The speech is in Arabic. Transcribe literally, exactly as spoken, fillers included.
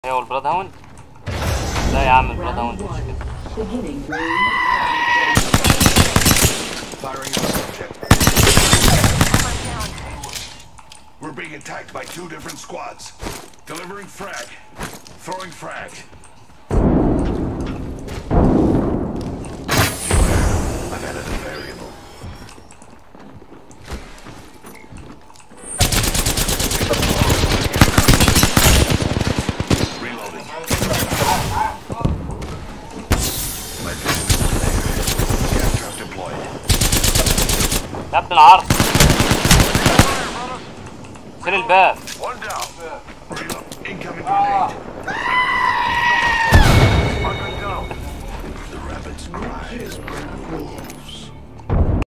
هي والبلاد هاوند. لا يا عم البلاد هاوند مش كده. We're being attacked by two different squads. Delivering frag. Throwing frag. I've added a variable. Reloading. My vision is clear. Gas trap deployed. يا ابن العرض شيل الباب. One down. Reload. Incoming grenade. The rabbit's cry is burning.